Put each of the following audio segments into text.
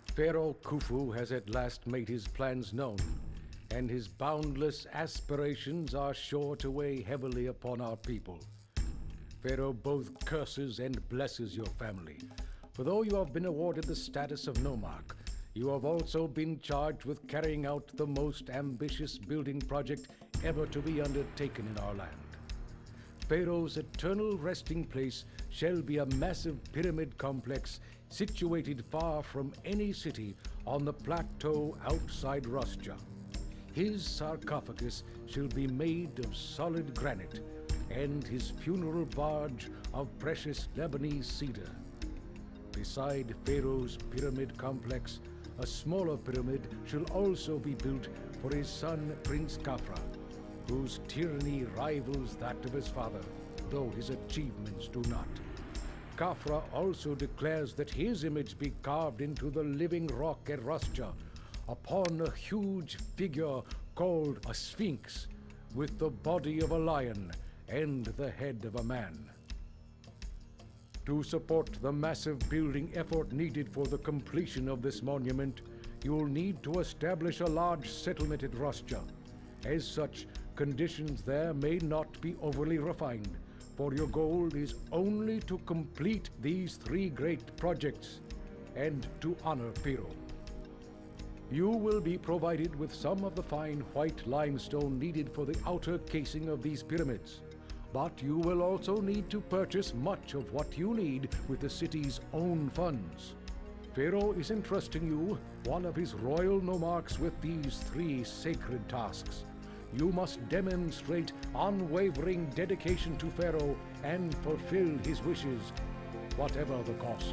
Pharaoh Khufu has at last made his plans known, and his boundless aspirations are sure to weigh heavily upon our people. Pharaoh both curses and blesses your family, for though you have been awarded the status of nomarch, you have also been charged with carrying out the most ambitious building project ever to be undertaken in our land. Pharaoh's eternal resting place shall be a massive pyramid complex situated far from any city on the plateau outside Rosja. His sarcophagus shall be made of solid granite, and his funeral barge of precious Lebanese cedar. Beside Pharaoh's pyramid complex, a smaller pyramid shall also be built for his son Prince Khafra, whose tyranny rivals that of his father, though his achievements do not. Khafra also declares that his image be carved into the living rock at Rosja, upon a huge figure called a sphinx, with the body of a lion and the head of a man. To support the massive building effort needed for the completion of this monument, you will need to establish a large settlement at Rosja. As such, conditions there may not be overly refined, for your goal is only to complete these three great projects and to honor Pharaoh. You will be provided with some of the fine white limestone needed for the outer casing of these pyramids, but you will also need to purchase much of what you need with the city's own funds. Pharaoh is entrusting you, one of his royal nomarchs, with these three sacred tasks. You must demonstrate unwavering dedication to Pharaoh and fulfill his wishes, whatever the cost.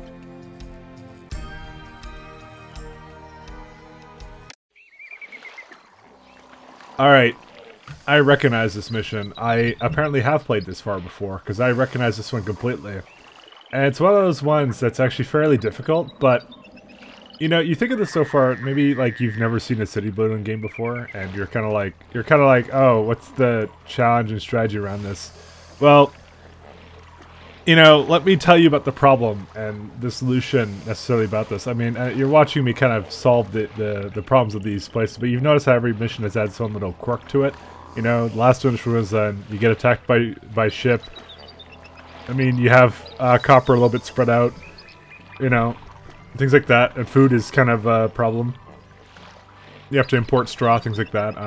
Alright, I recognize this mission. I apparently have played this far before, because I recognize this one completely. And it's one of those ones that's actually fairly difficult, but you know, you think of this so far, maybe like you've never seen a city building game before, and you're kind of like, oh, what's the challenge and strategy around this? Well, you know, let me tell you about the problem and the solution necessarily about this. I mean, you're watching me kind of solve the problems of these places, but you've noticed how every mission has had some little quirk to it. You know, the last one was you get attacked by ship. I mean, you have copper a little bit spread out, you know, things like that, and food is kind of a problem. You have to import straw, things like that.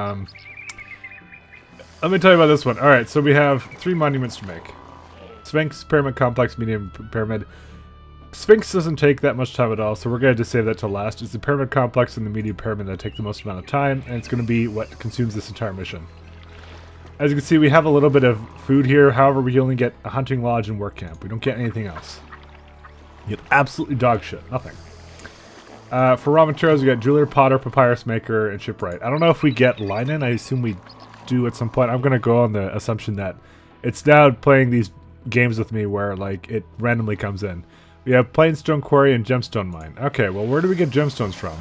Let me tell you about this one. Alright, so we have 3 monuments to make. Sphinx, Pyramid Complex, Medium Pyramid. Sphinx doesn't take that much time at all, so we're going to just save that to last. It's the Pyramid Complex and the Medium Pyramid that take the most amount of time, and it's going to be what consumes this entire mission. As you can see, we have a little bit of food here, however we only get a hunting lodge and work camp. We don't get anything else. You get absolutely dog shit. Nothing. For raw materials, we got jeweler, potter, papyrus maker, and shipwright. I don't know if we get linen. I assume we do at some point. I'm going to go on the assumption that it's now playing these games with me where like it randomly comes in. We have plainstone quarry and gemstone mine. Okay, well, where do we get gemstones from?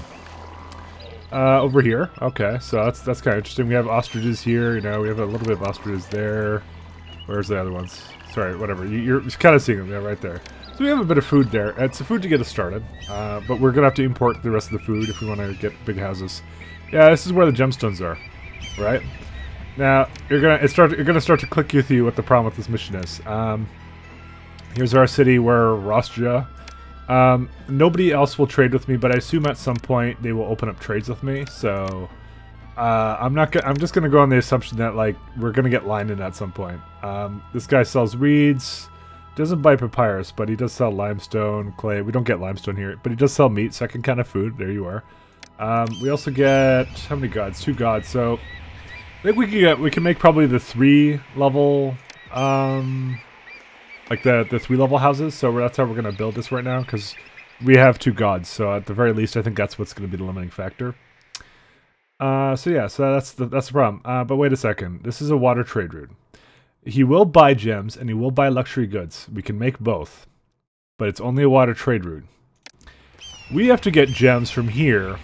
Over here. Okay, so that's kind of interesting. We have ostriches here. You know, we have a little bit of ostriches there. Where's the other ones? Sorry, whatever. You're kind of seeing them there, right there. So we have a bit of food there. It's the food to get us started, but we're gonna have to import the rest of the food if we want to get big houses. Yeah, this is where the gemstones are, right? Now you're gonna start to click with you what the problem with this mission is. Here's our city, where Rosja. Nobody else will trade with me, but I assume at some point they will open up trades with me. So I'm just gonna go on the assumption that like we're gonna get linen at some point. This guy sells reeds. Doesn't buy papyrus, but he does sell limestone, clay. We don't get limestone here, but he does sell meat, second kind of food. There you are. We also get how many gods? 2 gods. So I think we can make probably the 3 level, like the 3 level houses. So that's how we're gonna build this right now, because we have 2 gods. So at the very least, I think that's what's gonna be the limiting factor. So yeah, so that's the problem. But wait a second. This is a water trade route. He will buy gems, and he will buy luxury goods. We can make both. But it's only a water trade route. We have to get gems from here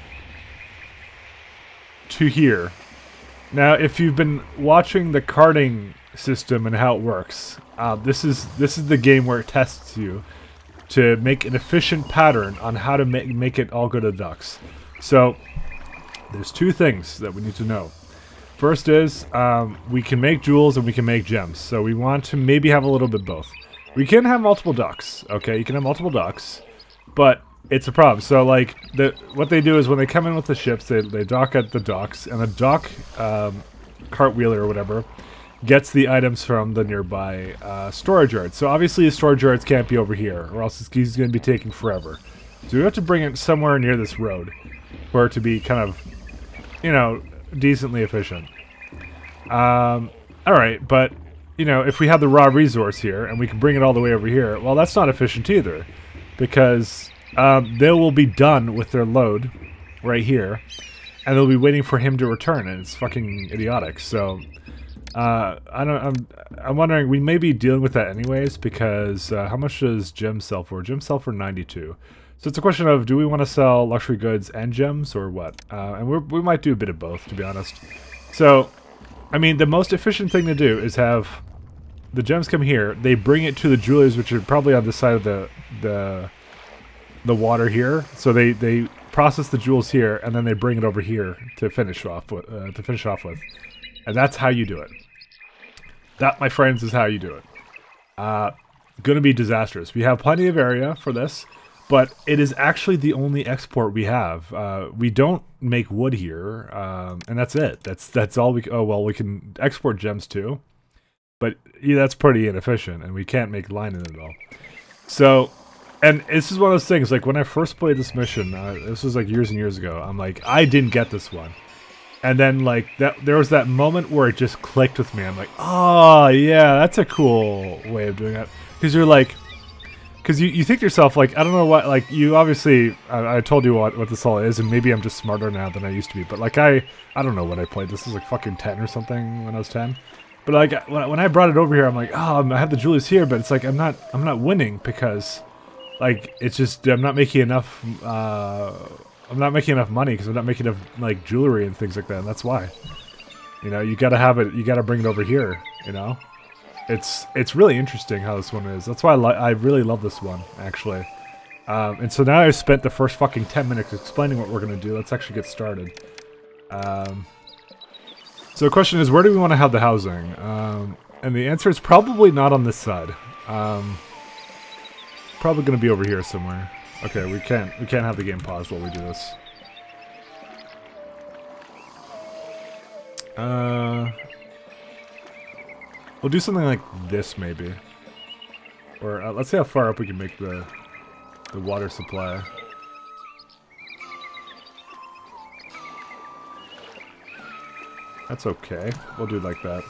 to here. Now, if you've been watching the carting system and how it works, this is the game where it tests you. to make an efficient pattern on how to make it all go to ducks. So there's two things that we need to know. First is we can make jewels and we can make gems. So we want to maybe have a little bit of both. We can have multiple ducks. Okay, you can have multiple ducks, but it's a problem. So like what they do is when they come in with the ships, they dock at the docks, and the dock cartwheeler or whatever gets the items from the nearby storage yards. So obviously the storage yards can't be over here, or else he's going to be taking forever. So we have to bring it somewhere near this road for it to be kind of, you know, decently efficient. Alright, but, you know, if we have the raw resource here and we can bring it all the way over here, well, that's not efficient either, because they will be done with their load right here, and they'll be waiting for him to return, and it's fucking idiotic. So I'm wondering, we may be dealing with that anyways, because how much does gems sell for? Gems sell for 92. So it's a question of, do we want to sell luxury goods and gems, or what? And we might do a bit of both, to be honest. So, I mean, the most efficient thing to do is have the gems come here, they bring it to the jewelers, which are probably on the side of the water here. So they process the jewels here, and then they bring it over here to finish off with. And that's how you do it. That, my friends, is how you do it. Gonna be disastrous. We have plenty of area for this, but it is actually the only export we have. We don't make wood here, and that's it. That's all we. Oh well, we can export gems too, but yeah, that's pretty inefficient, and we can't make linen at all. So, and this is one of those things. Like when I first played this mission, this was like years and years ago. I'm like, I didn't get this one. And then, like, there was that moment where it just clicked with me. I'm like, oh, yeah, that's a cool way of doing that. Because you're like, because you think to yourself, like, I don't know what, like, you obviously, I told you what this all is, and maybe I'm just smarter now than I used to be. But, like, I don't know when I played. This was, like, fucking 10 or something when I was 10. But, like, when I brought it over here, I'm like, oh, I have the jewelers here, but it's like, I'm not winning because, like, it's just, I'm not making enough, I'm not making enough money because I'm not making enough, like, jewelry and things like that, and that's why. You know, you gotta have it, you gotta bring it over here, you know? It's really interesting how this one is. That's why I really love this one, actually. And so now I've spent the first fucking 10 minutes explaining what we're gonna do. Let's actually get started. So the question is, where do we want to have the housing? And the answer is probably not on this side. Probably gonna be over here somewhere. Okay, we can't have the game paused while we do this. We'll do something like this, maybe. Or let's see how far up we can make the water supply. That's okay. We'll do it like that.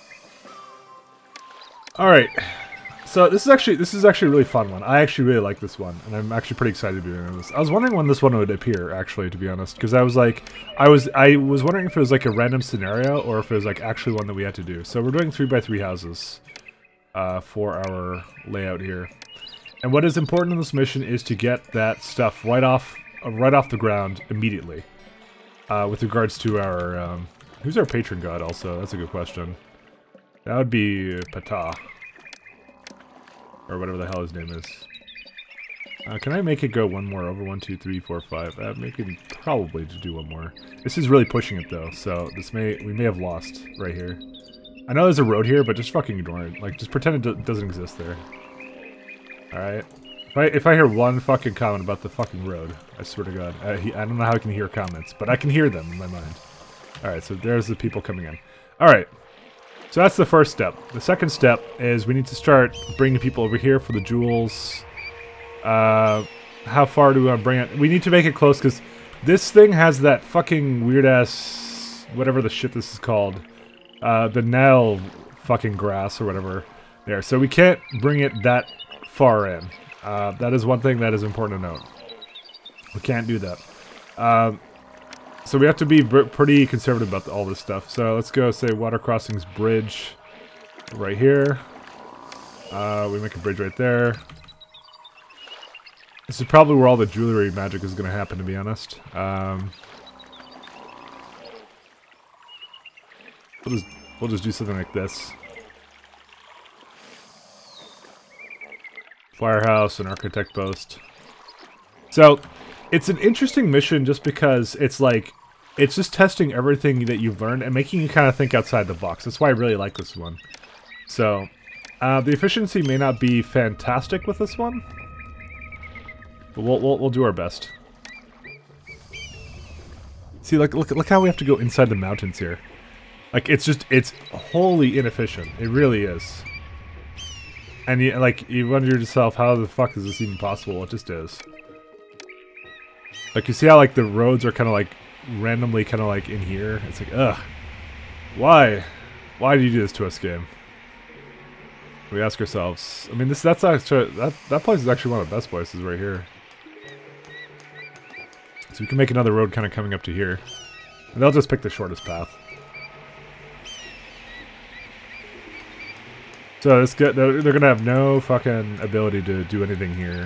All right. So this is actually a really fun one. I actually really like this one, and I'm actually pretty excited to be doing this. I was wondering when this one would appear, actually, to be honest, because I was wondering if it was like a random scenario or if it was like actually one that we had to do. So we're doing 3x3 houses for our layout here, and what is important in this mission is to get that stuff right off the ground immediately. With regards to our who's our patron god? Also, that's a good question. That would be Ptah. Or whatever the hell his name is. Can I make it go one more over? 1, 2, 3, 4, 5. Make it probably to do one more. This is really pushing it though, so we may have lost right here. I know there's a road here, but just fucking ignore it. Like, just pretend it doesn't exist there. Alright. If I hear one fucking comment about the fucking road, I swear to God. I don't know how I can hear comments, but I can hear them in my mind. Alright, so there's the people coming in. Alright. So that's the first step. The second step is we need to start bringing people over here for the jewels. How far do we want to bring it? We need to make it close because this thing has that fucking weird-ass, whatever the shit this is called. The Nile fucking grass or whatever there. So we can't bring it that far in. That is one thing that is important to note. We can't do that. So we have to be pretty conservative about all this stuff. So let's go say water crossings bridge right here. We make a bridge right there. This is probably where all the jewelry magic is going to happen, to be honest. We'll just do something like this. Firehouse and Architect Post. So, it's an interesting mission just because it's like, it's just testing everything that you've learned and making you kind of think outside the box. That's why I really like this one. So, the efficiency may not be fantastic with this one, but we'll do our best. See, look how we have to go inside the mountains here. Like, it's wholly inefficient. It really is. And you wonder to yourself, how the fuck is this even possible? It just is. Like, you see how, like, the roads are kind of, like, randomly kind of, like, in here? It's like, ugh. Why? Why do you do this to us, game? We ask ourselves. I mean, that's actually, that place is actually one of the best places right here. So we can make another road kind of coming up to here. And they'll just pick the shortest path. So they're going to have no fucking ability to do anything here.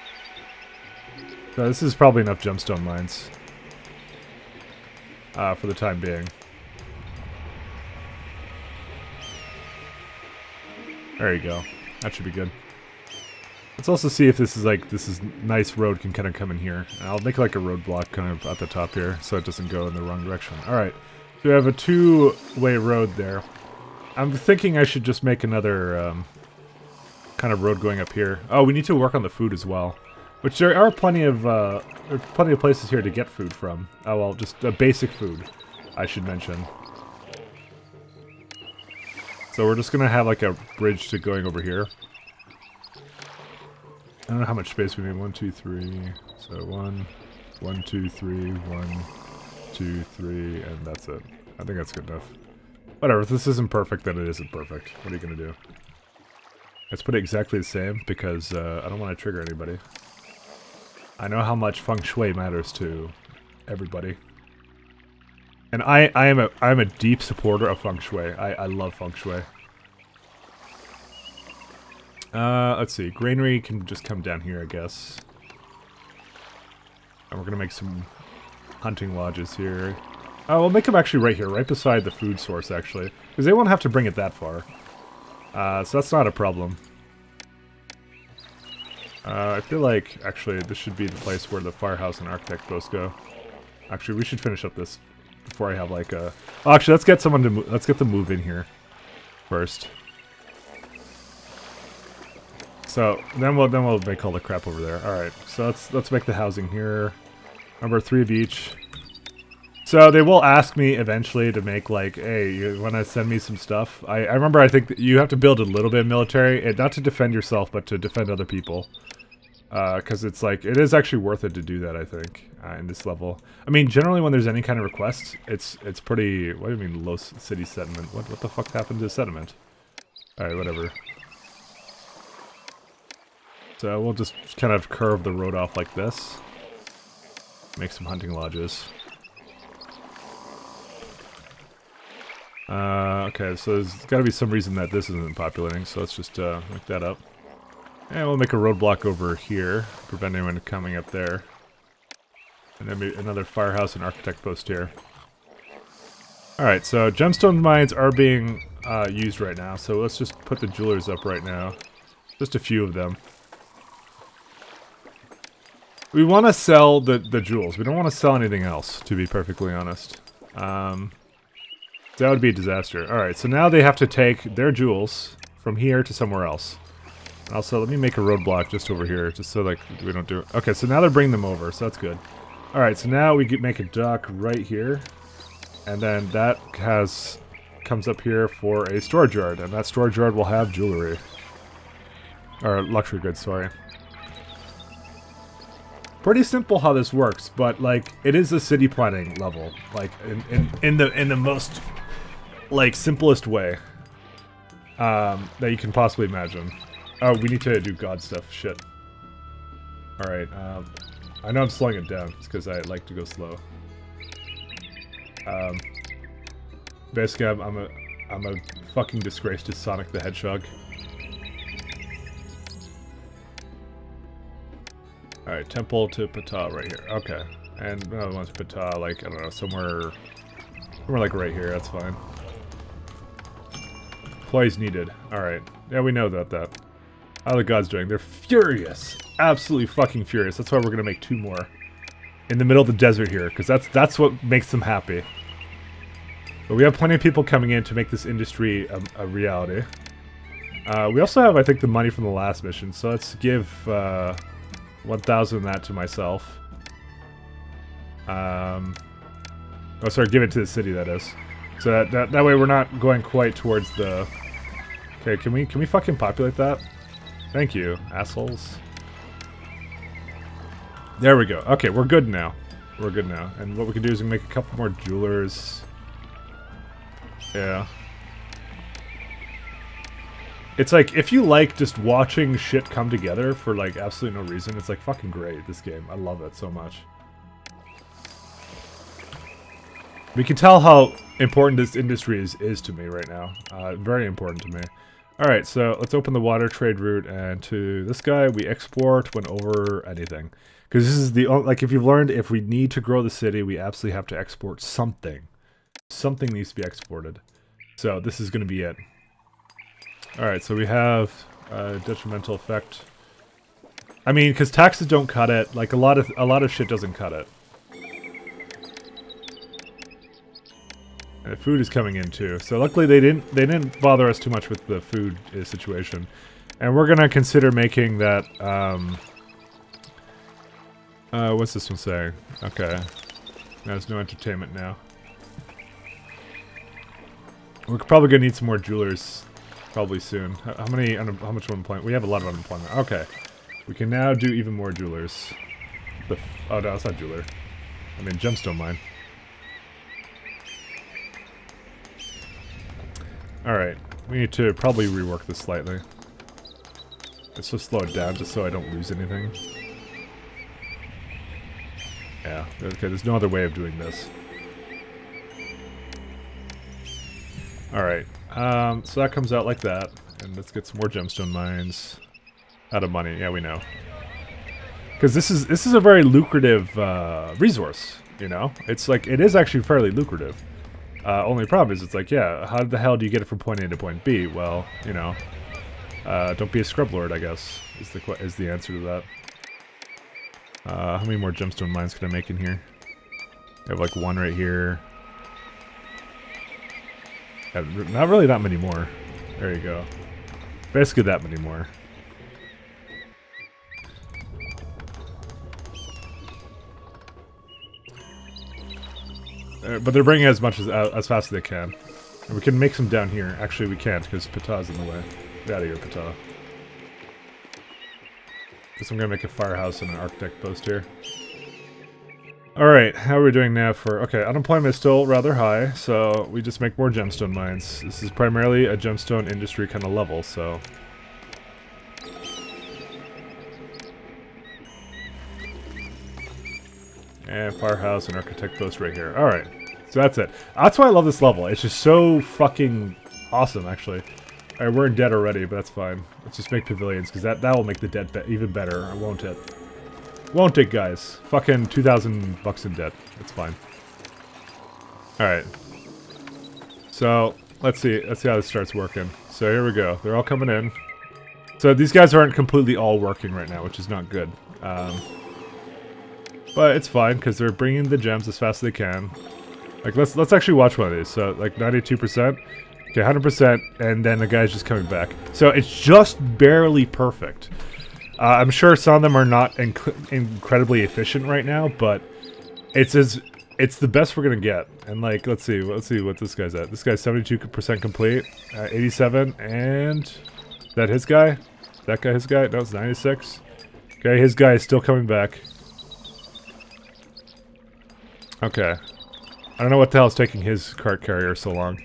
So this is probably enough gemstone mines. For the time being. There you go. That should be good. Let's also see if this is nice road can kind of come in here. And I'll make like a roadblock kind of at the top here so it doesn't go in the wrong direction. Alright. So we have a two-way road there. I'm thinking I should just make another kind of road going up here. Oh, we need to work on the food as well. Which there are plenty of places here to get food from. Oh well, just basic food, I should mention. So we're just gonna have like a bridge to going over here. I don't know how much space we need. 1, 2, 3. So 1, 2, 3, 1, 2, 3, and that's it. I think that's good enough. Whatever, if this isn't perfect, then it isn't perfect. What are you gonna do? Let's put it exactly the same, because I don't want to trigger anybody. I know how much feng shui matters to everybody. And I'm a deep supporter of feng shui. I love feng shui. Let's see. Granary can just come down here, I guess. And we're gonna make some hunting lodges here. Oh, we'll make them actually right here, right beside the food source, actually. Because they won't have to bring it that far. So that's not a problem. I feel like, actually, this should be the place where the firehouse and architect post go. Actually, we should finish up this before I have like a... Oh, actually, let's get someone to let's get them move in here first. So then we'll make all the crap over there. All right, so let's make the housing here. Number 3 of each. So they will ask me eventually to make like, hey, you want to send me some stuff? I remember I think that you have to build a little bit of military, not to defend yourself, but to defend other people. Because it's like, it is actually worth it to do that, I think, in this level. I mean, generally when there's any kind of requests, it's pretty, what do you mean low city sediment? What the fuck happened to sediment? Alright, whatever. So we'll just kind of curve the road off like this. Make some hunting lodges. Okay, so there's got to be some reason that this isn't populating, so let's just make that up. And we'll make a roadblock over here, prevent anyone coming up there. And then maybe another firehouse and architect post here. Alright, so gemstone mines are being used right now, so let's just put the jewelers up right now. Just a few of them. We want to sell the jewels. We don't want to sell anything else, to be perfectly honest. That would be a disaster. Alright, so now they have to take their jewels from here to somewhere else. Also, let me make a roadblock just over here, just so like we don't do it. Okay, so now they're bringing them over, so that's good. Alright, so now we make a dock right here. And then that comes up here for a storage yard, and that storage yard will have jewelry. Or luxury goods, sorry. Pretty simple how this works, but like it is a city planning level, like in the most like simplest way that you can possibly imagine. Oh, we need to do god stuff. Shit. All right. I know I'm slowing it down. It's because I like to go slow. Basically, I'm a fucking disgrace to Sonic the Hedgehog. Alright, temple to Ptah right here. Okay. And another one's Ptah, like, I don't know, somewhere like right here, that's fine. Employees needed. Alright. Yeah, we know that. How are the gods doing? They're furious. Absolutely fucking furious. That's why we're gonna make 2 more. In the middle of the desert here, because that's what makes them happy. But we have plenty of people coming in to make this industry a reality. We also have, I think, the money from the last mission, so let's give 1,000 of that to myself. Oh, sorry, give it to the city, that is. So that way we're not going quite towards the... Okay, can we fucking populate that? Thank you, assholes. There we go. Okay, we're good now. We're good now. And what we can do is we can make a couple more jewelers. Yeah. It's like, if you like just watching shit come together for like absolutely no reason, it's like fucking great, this game. I love it so much. We can tell how important this industry is to me right now. Very important to me. Alright, so let's open the water trade route, and to this guy we export when over anything. Because this is the only, like, if you've learned, if we need to grow the city, we absolutely have to export something. Something needs to be exported. So this is going to be it. Alright, so we have detrimental effect. I mean, because taxes don't cut it. Like, a lot of shit doesn't cut it. And food is coming in too. So luckily they didn't bother us too much with the food situation. And we're gonna consider making that what's this one saying? Okay. There's no entertainment now. We're probably gonna need some more jewelers probably soon. How much unemployment? We have a lot of unemployment. Okay. We can now do even more jewelers. Oh no, it's not jeweler. I mean gemstone mine. Alright, we need to probably rework this slightly. Let's just slow it down just so I don't lose anything. Yeah, okay, there's no other way of doing this. Alright, so that comes out like that. And let's get some more gemstone mines. Out of money, yeah, we know. Because this is a very lucrative resource, you know? It's like, it is actually fairly lucrative. Only problem is, it's like, yeah, how the hell do you get it from point A to point B? Well, you know, don't be a scrub lord, I guess, is the answer to that. How many more gemstone mines can I make in here? I have like 1 right here. Not really that many more. There you go. Basically that many more. But they're bringing as much as fast as they can. And we can make some down here. Actually, we can't because Ptah's in the way. Get out of here, Ptah. Guess I'm gonna make a firehouse and an architect post here. Alright, how are we doing now for... Okay, unemployment is still rather high, so we just make more gemstone mines. This is primarily a gemstone industry kind of level, so... And firehouse and architect post right here. Alright, so that's it. That's why I love this level. It's just so fucking awesome, actually. Alright, we're in debt already, but that's fine. Let's just make pavilions, because that will make the debt even better, won't it? Won't it, guys? Fucking 2,000 bucks in debt. It's fine. Alright. So, let's see how this starts working. So here we go. They're all coming in. So these guys aren't completely all working right now, which is not good. But it's fine, because they're bringing the gems as fast as they can. Like, let's actually watch one of these. So, like, 92%. Okay, 100%, and then the guy's just coming back. So, it's just barely perfect. I'm sure some of them are not incredibly efficient right now, but it's the best we're gonna get. And, like, let's see what this guy's at. This guy's 72% complete, 87, and... Is that his guy? That guy his guy? No, it's 96. Okay, his guy is still coming back. Okay. I don't know what the hell is taking his cart carrier so long.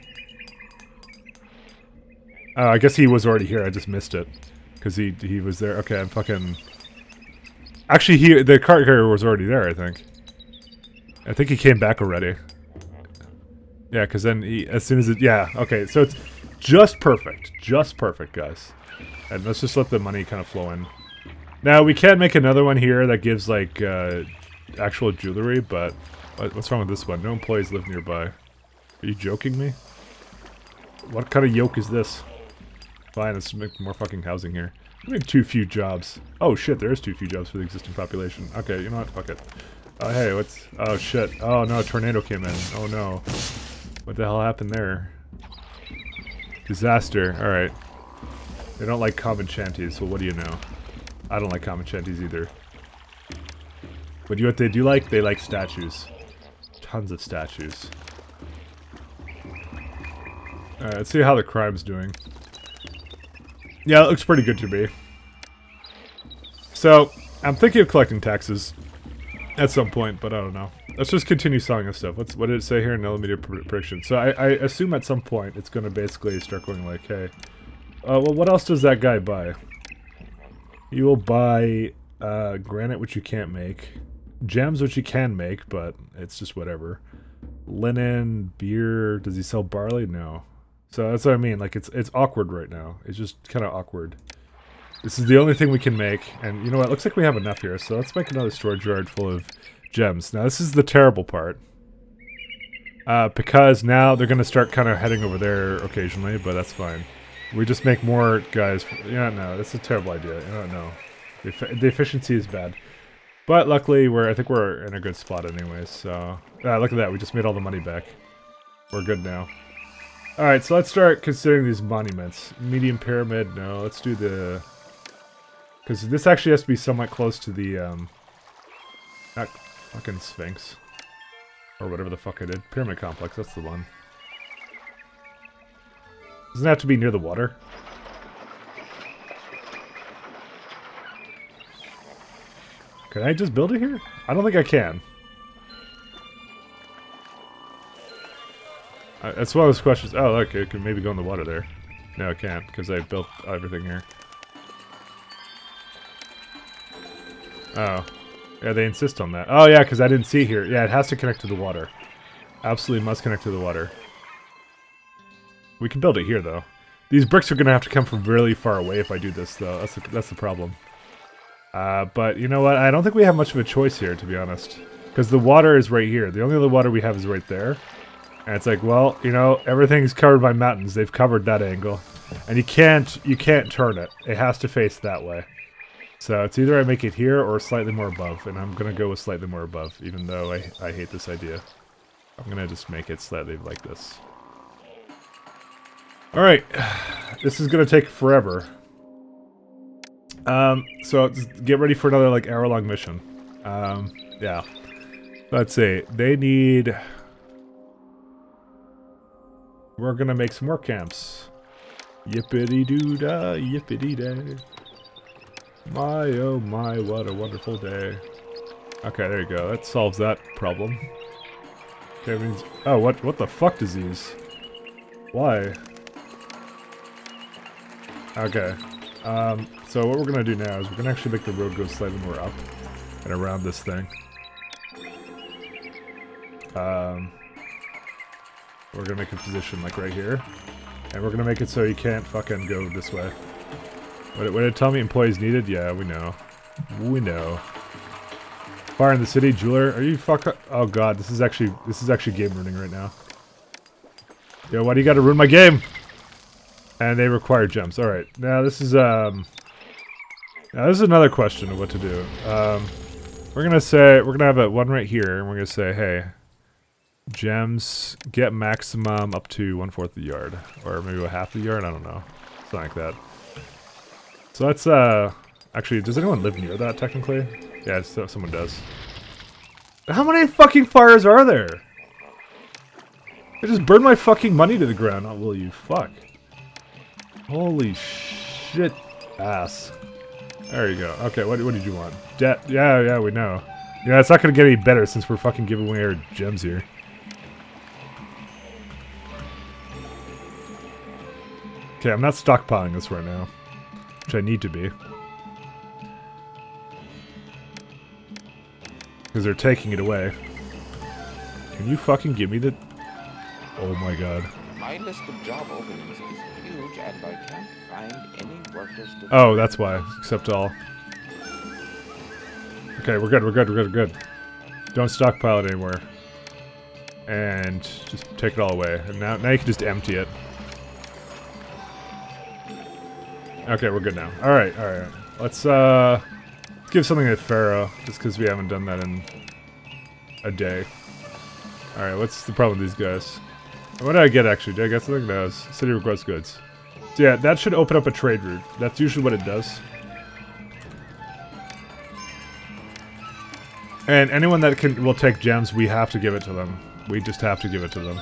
I guess he was already here, I just missed it. Because he was there. Okay, I'm fucking... Actually, the cart carrier was already there, I think. I think he came back already. Yeah, because then as soon as it... Yeah, okay, so it's just perfect. Just perfect, guys. And let's just let the money kind of flow in. Now, we can make another one here that gives, like, actual jewelry, but... What's wrong with this one? No employees live nearby. Are you joking me? What kind of yoke is this? Fine, let's make more fucking housing here. I mean, too few jobs. Oh shit, there is too few jobs for the existing population. Okay, you know what? Fuck it. Oh hey, what's... Oh shit. Oh no, a tornado came in. Oh no. What the hell happened there? Disaster. Alright. They don't like common shanties, well what do you know? I don't like common shanties either. But you know what they do like? They like statues. Tons of statues. Alright, let's see how the crime's doing. Yeah, it looks pretty good to me. So, I'm thinking of collecting taxes at some point, but I don't know. Let's just continue selling this stuff. What did it say here in immediate prediction? So I assume at some point it's going to basically start going like, hey, well, what else does that guy buy? You will buy granite, which you can't make. Gems, which you can make, but it's just whatever. Linen, beer. Does he sell barley? No. So that's what I mean. Like, it's awkward right now. It's just kind of awkward. This is the only thing we can make, and you know what? Looks like we have enough here, so let's make another storage yard full of gems. Now, this is the terrible part. Because now they're going to start kind of heading over there occasionally, but that's fine. We just make more guys. Yeah, no, that's a terrible idea. I don't know. The efficiency is bad. But luckily, I think we're in a good spot anyways, so... look at that, we just made all the money back. We're good now. Alright, so let's start considering these monuments. Medium pyramid, no, let's do the... Because this actually has to be somewhat close to the, not fucking Sphinx. Or whatever the fuck I did. Pyramid complex, that's the one. Doesn't it have to be near the water? Can I just build it here? I don't think I can. That's one of those questions. Oh, look, it can maybe go in the water there. No, it can't, because I built everything here. Oh. Yeah, they insist on that. Oh, yeah, because I didn't see here. Yeah, it has to connect to the water. Absolutely must connect to the water. We can build it here, though. These bricks are going to have to come from really far away if I do this, though. That's the problem. But you know what? I don't think we have much of a choice here, to be honest. Because the water is right here. The only other water we have is right there. And it's like, well, you know, everything's covered by mountains. They've covered that angle. And you can't turn it. It has to face that way. So it's either I make it here or slightly more above. And I'm going to go with slightly more above, even though I hate this idea. I'm going to just make it slightly like this. Alright. This is going to take forever. So just get ready for another, like, hour-long mission. Yeah. Let's see. They need... We're gonna make some more camps. Yippity-doo-dah, yippity-day. My, oh my, what a wonderful day. Okay, there you go. That solves that problem. Okay, means... Oh, what the fuck disease? Why? Okay. So what we're gonna do now is we're gonna actually make the road go slightly more up and around this thing. We're gonna make a position like right here, and we're gonna make it so you can't fucking go this way. What did it tell me? Employees needed? Yeah, we know. We know. Fire in the city, jeweler. Are you fuck? Oh god, this is actually game ruining right now. Yo, why do you gotta ruin my game? And they require gems. All right, now this is another question of what to do. We're gonna have one right here, and we're gonna say, hey, gems get maximum up to 1/4 the yard, or maybe a half the yard. I don't know, something like that. So that's actually, does anyone live near that technically? Yeah, someone does. How many fucking fires are there? I just burned my fucking money to the ground. Oh, will you fuck? Holy shit, ass. There you go. Okay, what did you want? Debt? Yeah, we know. Yeah, it's not gonna get any better since we're fucking giving away our gems here. Okay, I'm not stockpiling this right now, which I need to be. Because they're taking it away. Can you fucking give me the... Oh my god. My list of job openings is huge and I can't find any workers to... Oh, that's why. Accept all. Okay, we're good. Don't stockpile it anymore. And just take it all away. And now you can just empty it. Okay, we're good now. Alright, alright. Let's give something to Pharaoh, just because we haven't done that in a day. Alright, what's the problem with these guys? What did I get, actually? Did I get something? No, city request goods. So yeah, that should open up a trade route. That's usually what it does. And anyone that will take gems, we have to give it to them. We just have to give it to them.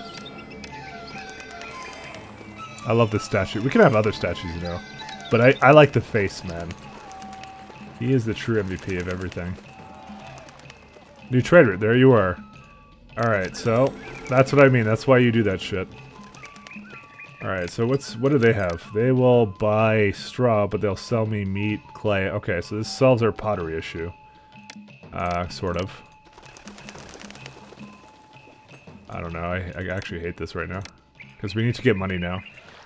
I love this statue. We can have other statues, you know. But I like the face, man. He is the true MVP of everything. New trade route. There you are. Alright, so that's what I mean. That's why you do that shit. Alright, so what do they have? They will buy straw, but they'll sell me meat, clay. Okay, so this solves our pottery issue. Sort of. I don't know. I actually hate this right now. Because we need to get money now.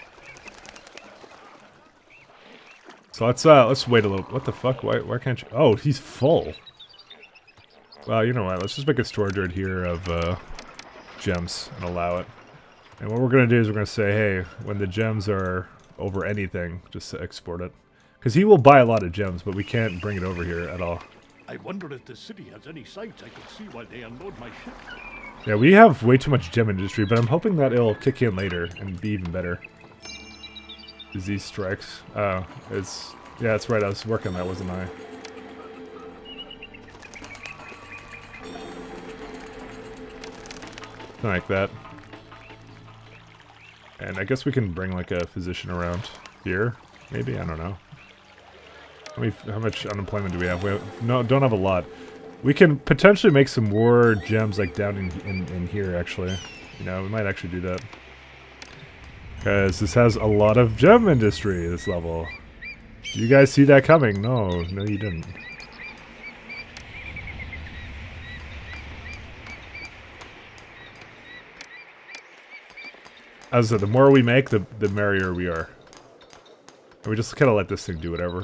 So let's wait a little. What the fuck? Why can't you? Oh, he's full. Well, you know what? Let's just make a storage right here of gems and allow it. And what we're gonna do is we're gonna say, hey, when the gems are over anything, just export it. Because he will buy a lot of gems, but we can't bring it over here at all. I wonder if the city has any sights I could see while they unload my ship. Yeah, we have way too much gem industry, but I'm hoping that it'll kick in later and be even better. Disease strikes. Oh, it's... Yeah, that's right, I was working that, wasn't I? Something like that. And I guess we can bring, like, a physician around here, maybe? I don't know. How much unemployment do we have? Don't have a lot. We can potentially make some more gems, like, down in here, actually. You know, we might actually do that. Because this has a lot of gem industry, this level. Do you guys see that coming? No, no you didn't. As I said, the more we make, the merrier we are. And we just kind of let this thing do whatever.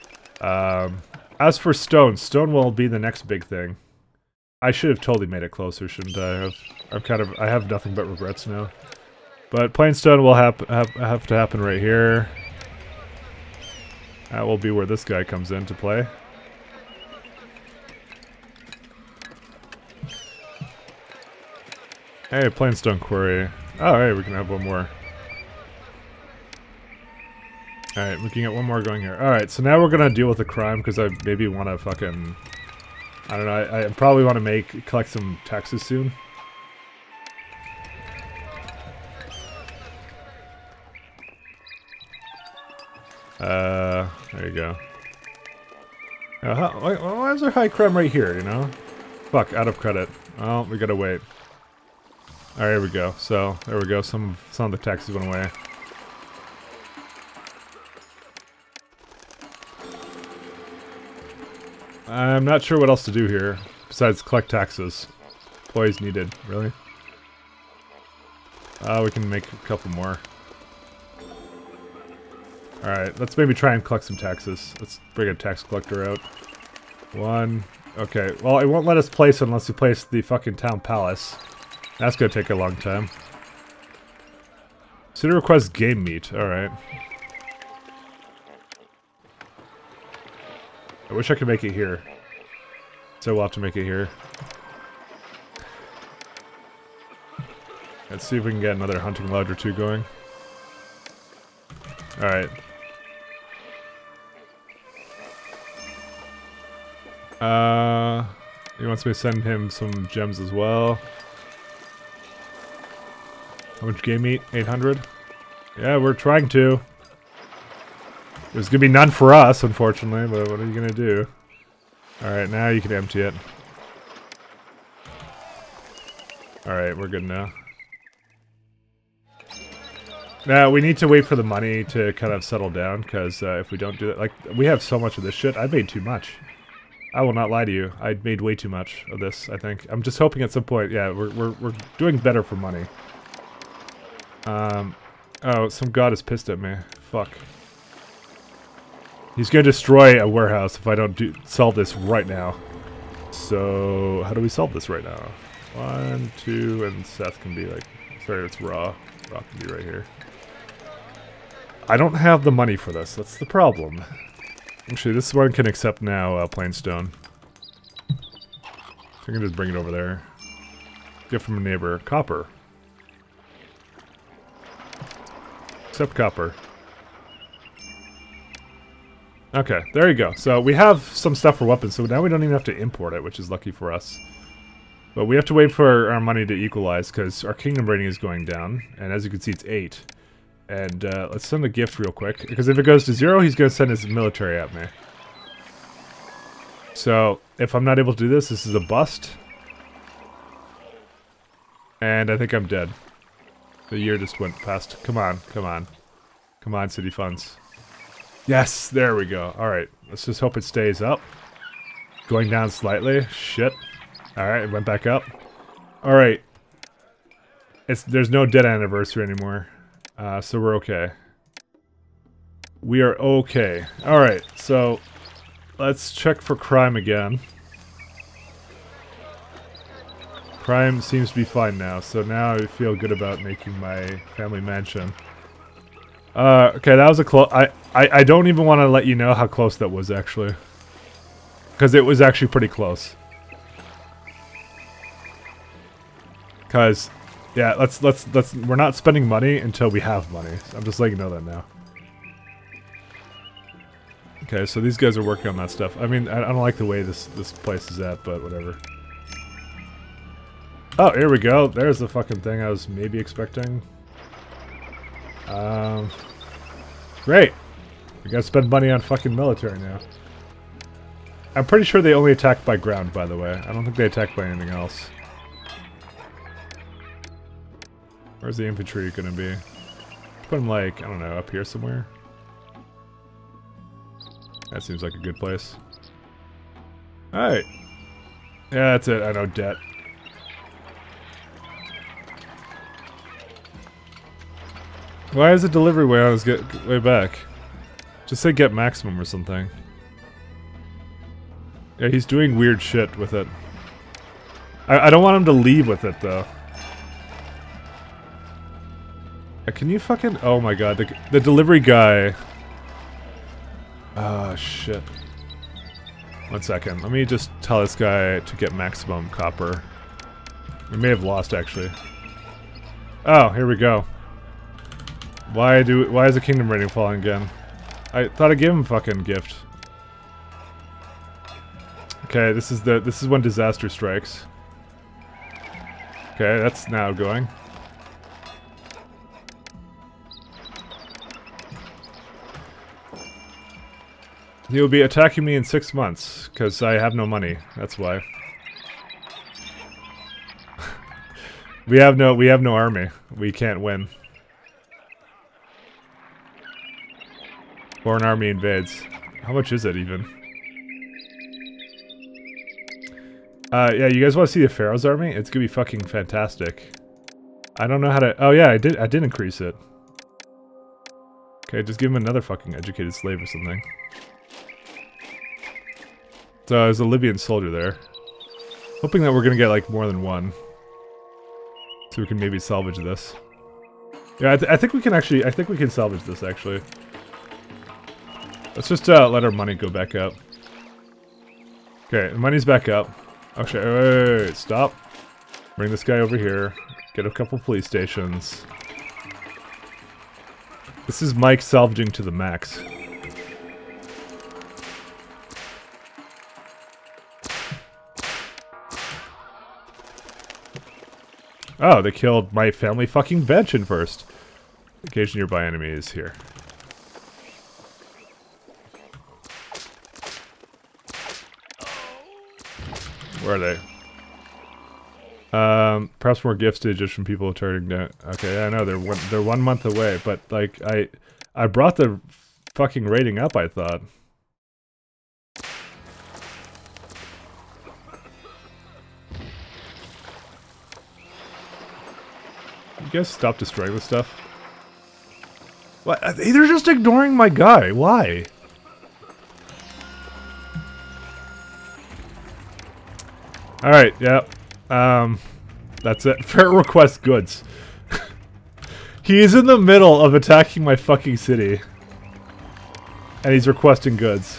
As for stone, stone will be the next big thing. I should have totally made it closer, shouldn't I? I have nothing but regrets now. But plain stone will have to happen right here. That will be where this guy comes into play. Hey, plain stone quarry. Oh, hey, we can have one more. Alright, we can get one more going here. Alright, so now we're gonna deal with the crime, because I maybe want to fucking... I don't know, I probably want to collect some taxes soon. There you go. Why is there high crime right here, you know? Fuck, out of credit. Oh, we gotta wait. Alright, here we go. So, there we go. Some of the taxes went away. I'm not sure what else to do here, besides collect taxes. Employees needed. Really? We can make a couple more. Alright, let's maybe try and collect some taxes. Let's bring a tax collector out. One. Okay, well, it won't let us place unless we place the fucking town palace. That's gonna take a long time. City requests game meat. Alright. I wish I could make it here. So we'll have to make it here. Let's see if we can get another hunting lodge or two going. Alright. He wants me to send him some gems as well. How much game meat? 800? Yeah, we're trying to. There's gonna be none for us, unfortunately, but what are you gonna do? Alright, now you can empty it. Alright, we're good now. Now, we need to wait for the money to kind of settle down, because if we don't do it, like, we have so much of this shit. I made too much. I will not lie to you. I made way too much of this, I think. I'm just hoping at some point, yeah, we're doing better for money. Oh, some god is pissed at me. Fuck. He's gonna destroy a warehouse if I don't solve this right now. So, how do we solve this right now? 1, 2, and Seth can be like... Sorry, it's Raw. Raw can be right here. I don't have the money for this. That's the problem. Actually, this one can accept now, plainstone. I can just bring it over there. Get from a neighbor. Copper. Accept copper. Okay, there you go. So we have some stuff for weapons, so now we don't even have to import it, which is lucky for us. But we have to wait for our money to equalize, because our kingdom rating is going down. And as you can see, it's 8. And let's send a gift real quick, because if it goes to 0, he's going to send his military at me. So, if I'm not able to do this, this is a bust. And I think I'm dead. The year just went past. Come on, come on. Come on, city funds. Yes, there we go. Alright, let's just hope it stays up. Going down slightly. Shit. Alright, it went back up. Alright. There's no dead anniversary anymore. So we're okay. We are okay. Alright, so let's check for crime again. Crime seems to be fine now, so now I feel good about making my family mansion. Okay, that was a close... I don't even want to let you know how close that was, actually. Because it was actually pretty close. Because, yeah, let's... We're not spending money until we have money. I'm just letting you know that now. Okay, so these guys are working on that stuff. I mean, I don't like the way this place is at, but whatever. Oh, here we go. There's the fucking thing I was maybe expecting. Great. We gotta spend money on fucking military now. I'm pretty sure they only attack by ground, by the way. I don't think they attack by anything else. Where's the infantry gonna be? Put them, like, I don't know, up here somewhere? That seems like a good place. Alright. Yeah, that's it. I know, debt. Why is the delivery way on his way back? Just say get maximum or something. Yeah, he's doing weird shit with it. I don't want him to leave with it, though. Can you fucking... Oh my god, the delivery guy... Oh, shit. 1 second, let me just tell this guy to get maximum copper. We may have lost, actually. Oh, here we go. Why is the kingdom rating falling again? I thought I gave him a fucking gift. Okay, this is when disaster strikes. Okay, that's now going. He will be attacking me in 6 months, because I have no money. That's why. we have no army. We can't win. Foreign army invades. How much is it even? Yeah, you guys want to see the Pharaoh's army? It's gonna be fucking fantastic. I don't know how to... Oh yeah, I did increase it. Okay, just give him another fucking educated slave or something. So there's a Libyan soldier there. Hoping that we're gonna get like more than one. So we can maybe salvage this. Yeah, I think we can actually... I think we can salvage this actually. Let's just let our money go back up. Okay, the money's back up. Okay, wait, stop. Bring this guy over here. Get a couple police stations. This is Mike salvaging to the max. Oh, they killed my family fucking mansion first. Occasion nearby enemies here. Where are they? Perhaps more gift stages from people turning down. Okay, I know they're 1 month away, but like I brought the fucking rating up. I thought. You guys stop destroying this stuff. What? They're just ignoring my guy. Why? Alright, yeah. That's it. Pharaoh requests goods. He is in the middle of attacking my fucking city. And he's requesting goods.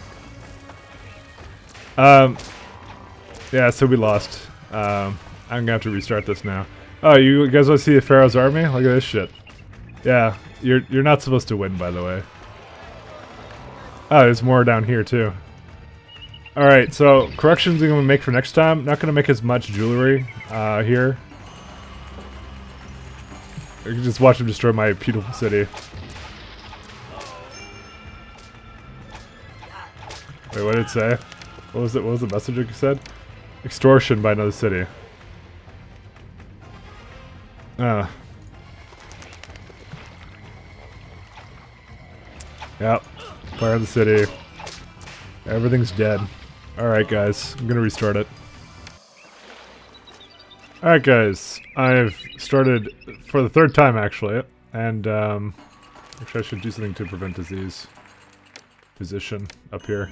Yeah, so we lost. I'm gonna have to restart this now. Oh, you guys want to see the Pharaoh's army? Look at this shit. Yeah, you're not supposed to win, by the way. Oh, there's more down here too. Alright, so corrections I'm gonna make for next time. Not gonna make as much jewelry here. You can just watch him destroy my beautiful city. Wait, what did it say? What was it? What was the message you said? Extortion by another city. Yep. Fire the city. Everything's dead. Alright guys, I'm gonna restart it. Alright guys, I've started for the third time actually, and actually I should do something to prevent disease. Position up here.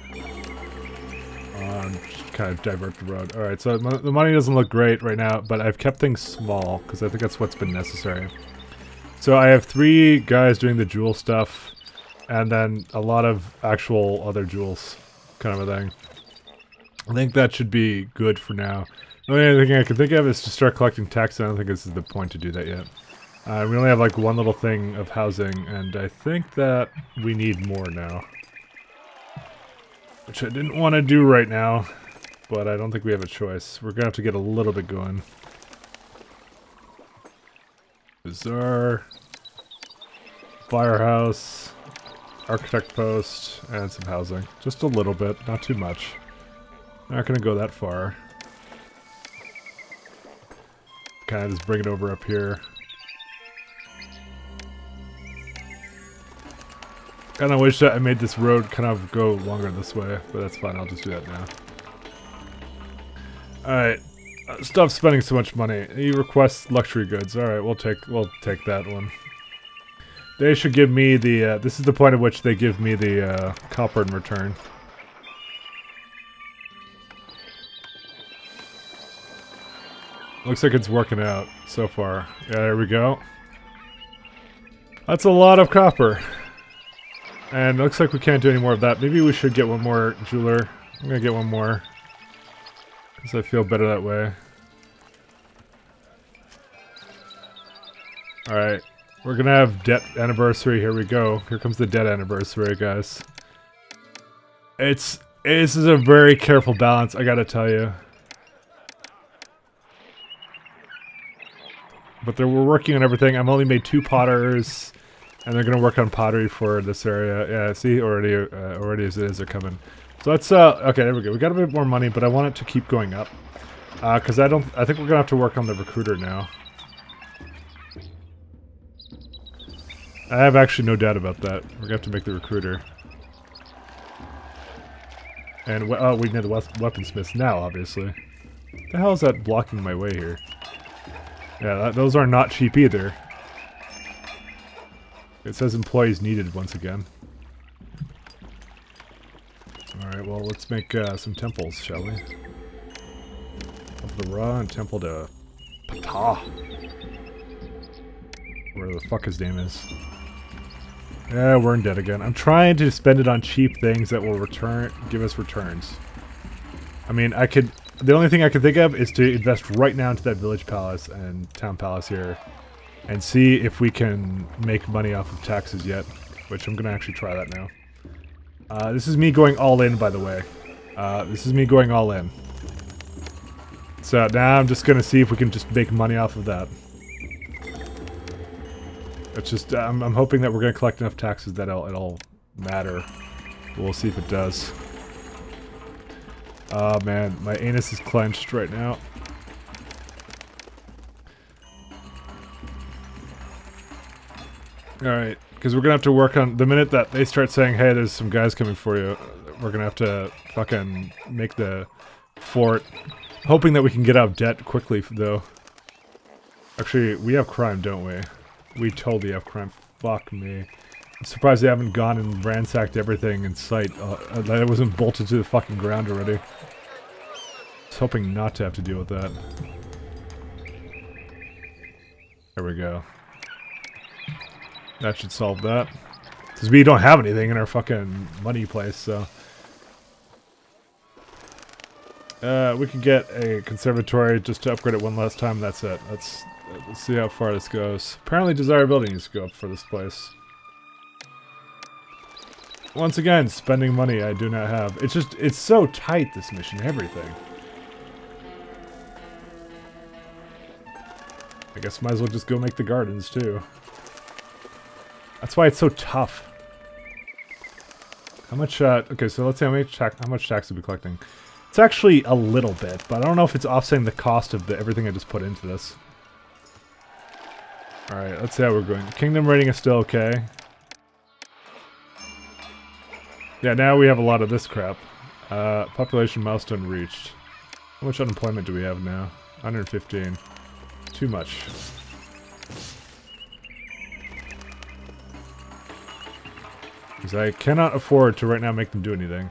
Just kind of divert the road. Alright, so the money doesn't look great right now, but I've kept things small, because I think that's what's been necessary. So I have 3 guys doing the jewel stuff, and then a lot of actual other jewels, kind of a thing. I think that should be good for now. The only thing I can think of is to start collecting tax. I don't think this is the point to do that yet. We only have like one little thing of housing, and I think that we need more now. Which I didn't want to do right now, but I don't think we have a choice. We're gonna have to get a little bit going. Bazaar, firehouse, architect post, and some housing. Just a little bit, not too much. Not gonna go that far. Kind of just bring it over up here. Kind of wish that I made this road kind of go longer this way, but that's fine. I'll just do that now. Alright. Stop spending so much money. He requests luxury goods. Alright, we'll take that one. They should give me the, this is the point at which they give me the, copper in return. Looks like it's working out so far. Yeah, there we go. That's a lot of copper. And it looks like we can't do any more of that. Maybe we should get one more jeweler. I'm gonna get one more. Because I feel better that way. Alright. We're gonna have debt anniversary. Here we go. Here comes the debt anniversary, guys. This is a very careful balance, I gotta tell you. But we're working on everything. I've only made 2 potters. And they're gonna work on pottery for this area. Yeah, see, already as it is, they're coming. So let's, okay, there we go. We got a bit more money, but I want it to keep going up. Because I think we're gonna have to work on the recruiter now. I have actually no doubt about that. We're gonna have to make the recruiter. And, oh, we need the weaponsmiths now, obviously. What the hell is that blocking my way here? Yeah, those are not cheap either. It says employees needed once again. Alright, well, let's make some temples, shall we? Temple to Ra and Temple to Ptah. Where the fuck his name is. Yeah, we're in debt again. I'm trying to spend it on cheap things that will give us returns. I mean, the only thing I can think of is to invest right now into that village palace and town palace here. And see if we can make money off of taxes yet. Which I'm gonna actually try that now. This is me going all in, by the way. This is me going all in. So now I'm just gonna see if we can just make money off of that. It's just, I'm hoping that we're gonna collect enough taxes that it'll matter. We'll see if it does. Oh man, my anus is clenched right now. Alright, because we're gonna have to work on, the minute that they start saying, hey, there's some guys coming for you, we're gonna have to fucking make the fort. Hoping that we can get out of debt quickly, though. Actually, we have crime, don't we? We totally have crime. Fuck me. I'm surprised they haven't gone and ransacked everything in sight. That it wasn't bolted to the fucking ground already. I was hoping not to have to deal with that. There we go. That should solve that. Because we don't have anything in our fucking money place, so... we could get a conservatory just to upgrade it one last time. That's it. Let's see how far this goes. Apparently desirability needs to go up for this place. Once again, spending money I do not have. It's so tight, this mission, everything. I guess might as well just go make the gardens, too. That's why it's so tough. How much, okay, so let's see how much tax we'll be collecting. It's actually a little bit, but I don't know if it's offsetting the cost of everything I just put into this. Alright, let's see how we're going. Kingdom rating is still okay. Yeah, now we have a lot of this crap. Population milestone reached. How much unemployment do we have now? 115. Too much. Because I cannot afford to right now make them do anything.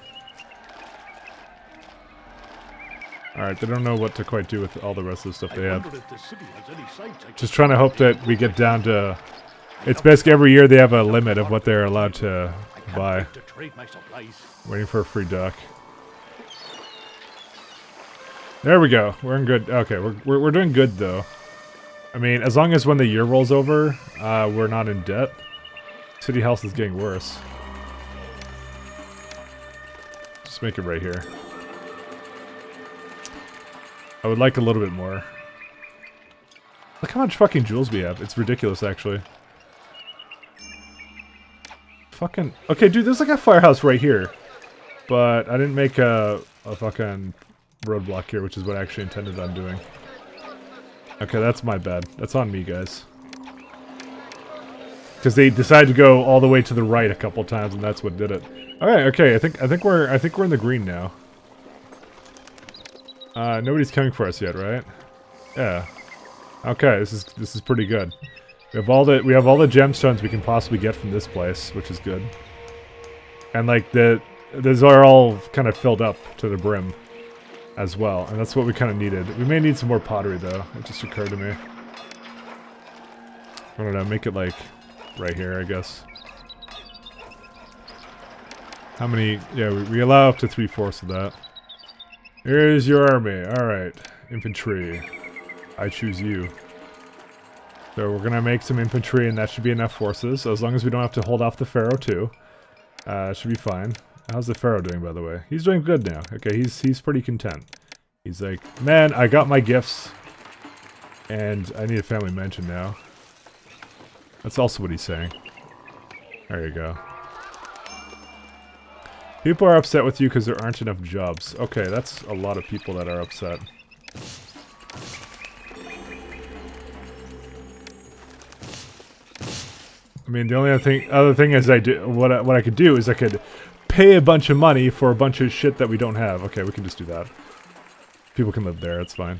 Alright, they don't know what to quite do with all the rest of the stuff they have. Just trying to hope that we get down to... It's basically every year they have a limit of what they're allowed to buy. Waiting for a free duck. There we go. We're in good... Okay, we're doing good, though. I mean, as long as when the year rolls over, we're not in debt. City health is getting worse. Just make it right here. I would like a little bit more. Look how much fucking jewels we have. It's ridiculous, actually. Fucking... Okay, dude, there's like a firehouse right here. But I didn't make a fucking roadblock here, which is what I actually intended on doing. Okay, that's my bad. That's on me, guys. Because they decided to go all the way to the right a couple times, and that's what did it. Alright, okay, I think we're in the green now. Nobody's coming for us yet, right? Yeah. Okay, this is pretty good. We have all the gemstones we can possibly get from this place, which is good. And like those are all kind of filled up to the brim as well, and that's what we kind of needed. We may need some more pottery though. It just occurred to me. I don't know, make it like right here, I guess. How many? Yeah, we allow up to 3/4 of that. Here's your army. Alright. Infantry. I choose you. So we're gonna make some infantry, and that should be enough forces. As long as we don't have to hold off the Pharaoh, too. Should be fine. How's the Pharaoh doing, by the way? He's doing good now. Okay, he's pretty content. He's like, man, I got my gifts. And I need a family mansion now. That's also what he's saying. There you go. People are upset with you because there aren't enough jobs. Okay, that's a lot of people that are upset. I mean, the only other thing is what I could do is I could pay a bunch of money for a bunch of shit that we don't have. Okay, we can just do that. People can live there, it's fine.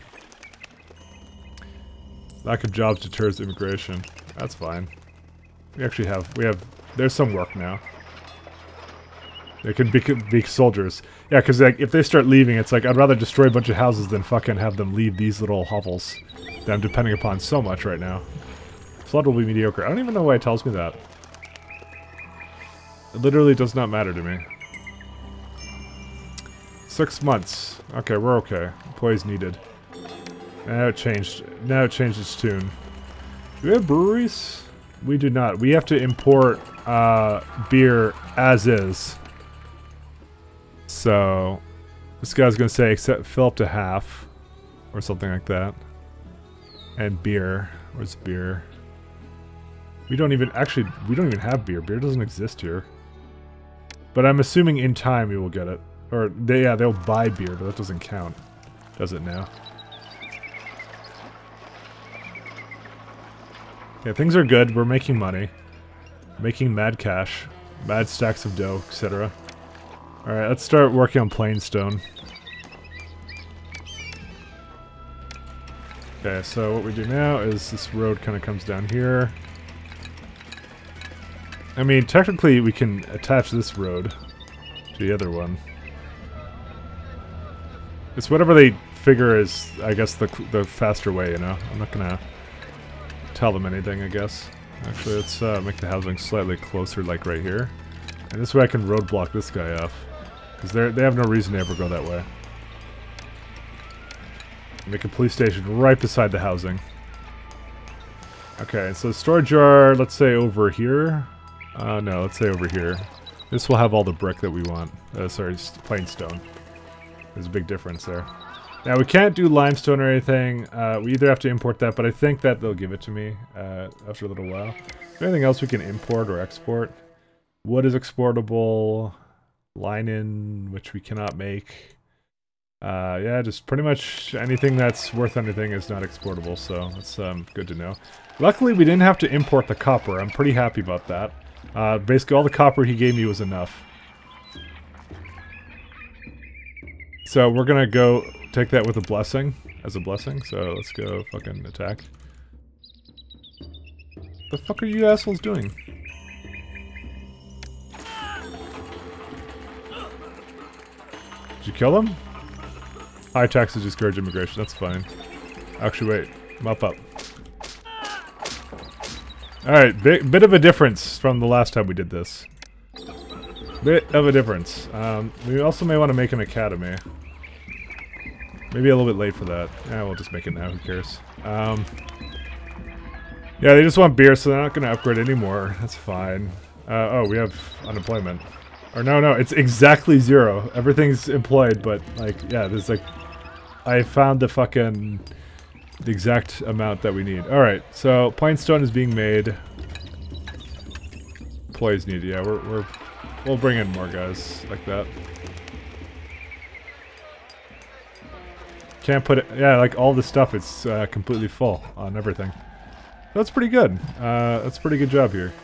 Lack of jobs deters immigration. That's fine. We actually have, there's some work now. They can be soldiers. Yeah, because like, if they start leaving, it's like, I'd rather destroy a bunch of houses than fucking have them leave these little hovels that I'm depending upon so much right now. Flood will be mediocre. I don't even know why it tells me that. It literally does not matter to me. 6 months. Okay, we're okay. Employees needed. Now it changed its tune. Do we have breweries? We do not. We have to import beer as is. So this guy's gonna say fill up to half or something like that. And beer. Where's beer? We don't even have beer. Beer doesn't exist here. But I'm assuming in time we will get it. Or they'll buy beer, but that doesn't count. Does it now? Yeah, things are good. We're making money. Making mad cash. Mad stacks of dough, etc. Alright, let's start working on plain stone. Okay, so what we do now is this road kind of comes down here. I mean, technically we can attach this road to the other one. It's whatever they figure is, I guess, the faster way, you know? I'm not gonna tell them anything, I guess. Actually, let's make the housing slightly closer, like right here. And this way I can roadblock this guy off. Because they have no reason to ever go that way. Make a police station right beside the housing. Okay, so storage yard, let's say over here. No, let's say over here. This will have all the brick that we want. Sorry, plain stone. There's a big difference there. Now, we can't do limestone or anything. We either have to import that, but I think that they'll give it to me after a little while. Is there anything else we can import or export? Wood is exportable. Linen, which we cannot make. Yeah, just pretty much anything that's worth anything is not exportable, so that's good to know. Luckily, we didn't have to import the copper. I'm pretty happy about that. Basically, all the copper he gave me was enough. So we're gonna go take that with a blessing, as a blessing, so let's go fucking attack. The fuck are you assholes doing? Did you kill him? High taxes discourage immigration, that's fine. Actually, wait. Mop up. Alright, bit of a difference from the last time we did this. Bit of a difference. We also may want to make an academy. Maybe a little bit late for that. Yeah, we'll just make it now, who cares. Yeah, they just want beer, so they're not going to upgrade anymore. That's fine. Oh, we have unemployment. Or no, it's exactly 0. Everything's employed, but, like, yeah, there's, like... I found the exact amount that we need. Alright, so pine stone is being made. Employees needed, yeah, we'll bring in more guys like that. Can't put it, yeah, like all the stuff, it's completely full on everything. That's pretty good. That's a pretty good job here.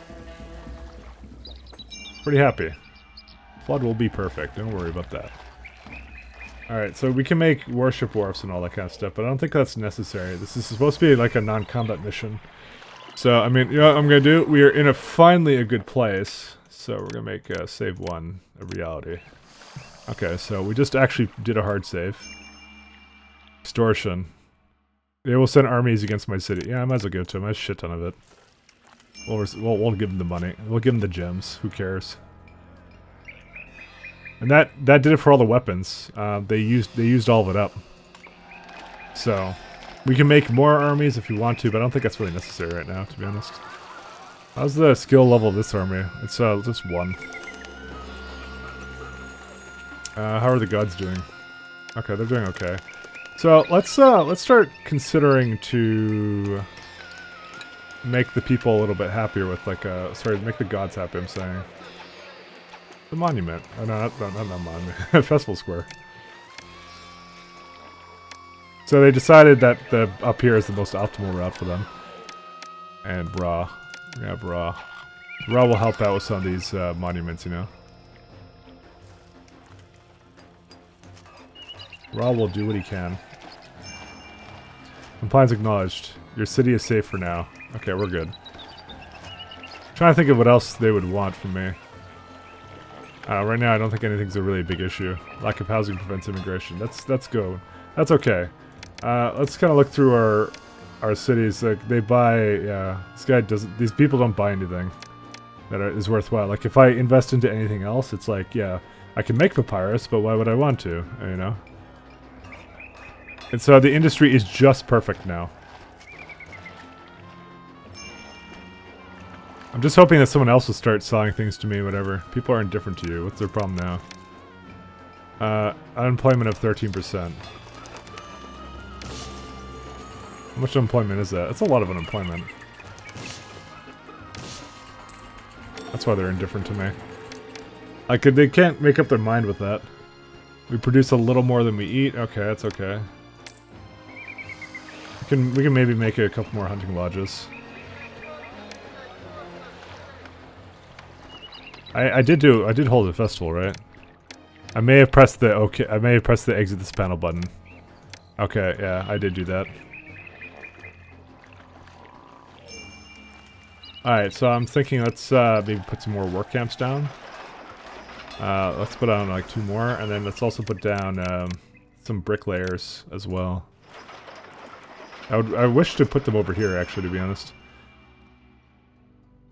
Pretty happy. Flood will be perfect, don't worry about that. Alright, so we can make worship wharfs and all that kind of stuff, but I don't think that's necessary. This is supposed to be like a non-combat mission. So, I mean, you know what I'm gonna do? We are in finally a good place. So we're gonna make save 1 a reality. Okay, so we just actually did a hard save. Extortion. They will send armies against my city. Yeah, I might as well give it to them. I have a shit ton of it. We'll give them the money. We'll give them the gems. Who cares? And that did it for all the weapons. They used all of it up. So we can make more armies if we want to, but I don't think that's really necessary right now, to be honest. How's the skill level of this army? It's just 1. How are the gods doing? Okay, they're doing okay. So let's start considering to make the people a little bit happier with like sorry, make the gods happy. I'm saying. The monument. Oh, no, not monument. Festival Square. So they decided that the up here is the most optimal route for them. And Ra. We have Ra. Ra will help out with some of these monuments, you know. Ra will do what he can. Compliance acknowledged. Your city is safe for now. Okay, we're good. Trying to think of what else they would want from me. Right now, I don't think anything's a really big issue. Lack of housing prevents immigration. That's good. That's okay. Let's kind of look through our cities. Like they buy. Yeah, this guy doesn't. These people don't buy anything that is worthwhile. Like if I invest into anything else, it's like, yeah, I can make papyrus, but why would I want to? You know. And so the industry is just perfect now. I'm just hoping that someone else will start selling things to me, whatever. People are indifferent to you. What's their problem now? Unemployment of 13%. How much unemployment is that? That's a lot of unemployment. That's why they're indifferent to me. Like, they can't make up their mind with that. We produce a little more than we eat. Okay, that's okay. We can maybe make a couple more hunting lodges. I did hold a festival, right? I may have pressed the exit this panel button. Okay, yeah, I did do that. Alright, so I'm thinking let's maybe put some more work camps down. Let's put on like 2 more, and then let's also put down some bricklayers as well. I wish to put them over here, actually, to be honest.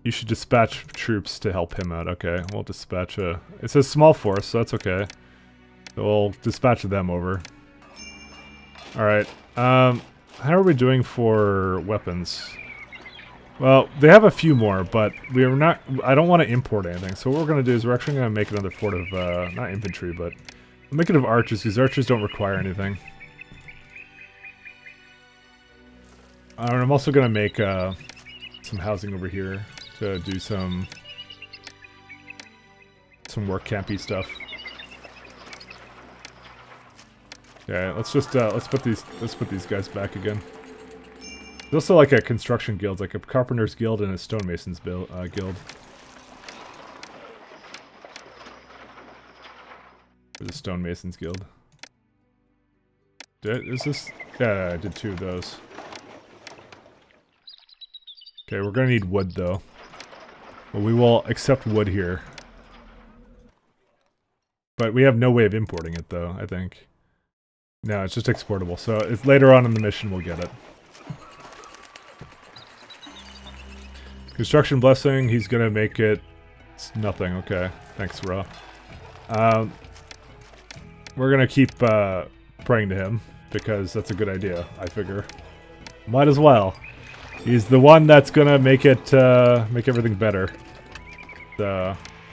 You should dispatch troops to help him out. Okay, we'll dispatch a... It says small force, so that's okay. So we'll dispatch them over. Alright, how are we doing for weapons? Well, they have a few more, but we are not... I don't want to import anything, so what we're going to do is we're actually going to make another fort of, not infantry, but... We'll make it of archers, because archers don't require anything. And I'm also going to make, some housing over here to do some work campy stuff. Okay, let's just let's put these guys back again. There's also like a construction guild, like a carpenter's guild and a stonemason's guild. There's a stonemason's guild. Is this? Yeah, I did 2 of those. Okay, we're gonna need wood though. But we will accept wood here. But we have no way of importing it though, I think. No, it's just exportable, so it's later on in the mission we'll get it. Construction blessing, he's gonna make it... It's nothing, okay. Thanks, Ra. We're gonna keep praying to him, because that's a good idea, I figure. Might as well. He's the one that's gonna make it, make everything better. So...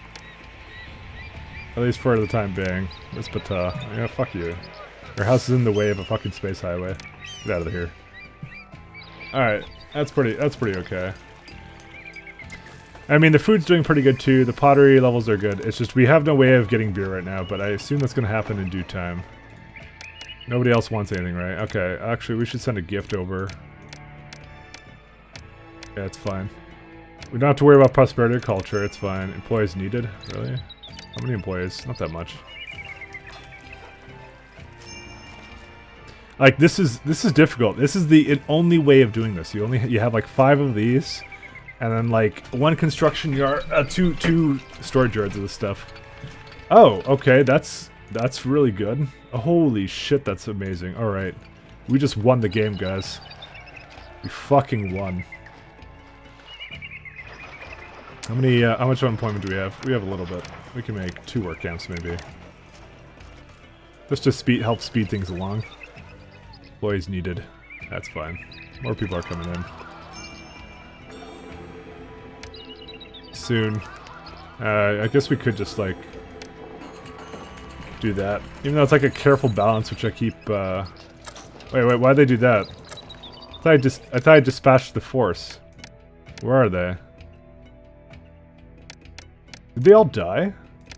At least for the time being. Where's Pata? Yeah, fuck you. Your house is in the way of a fucking space highway. Get out of here. Alright, that's pretty okay. I mean, the food's doing pretty good too. The pottery levels are good. It's just we have no way of getting beer right now, but I assume that's going to happen in due time. Nobody else wants anything, right? Okay, actually, we should send a gift over. Yeah, it's fine. We don't have to worry about prosperity or culture. It's fine. Employees needed? Really? How many employees? Not that much. Like, this is difficult. This is the only way of doing this. You have like 5 of these, and then like 1 construction yard, 2 storage yards of this stuff. Oh, okay, that's really good. Holy shit, that's amazing. All right, we just won the game, guys. We fucking won. How much unemployment do we have? We have a little bit. We can make 2 work camps maybe. Just to help speed things along. Employees needed. That's fine. More people are coming in. Soon. I guess we could just, like, do that. Even though it's like a careful balance, which I keep, Wait, why'd they do that? I thought I dispatched the force. Where are they? Did they all die?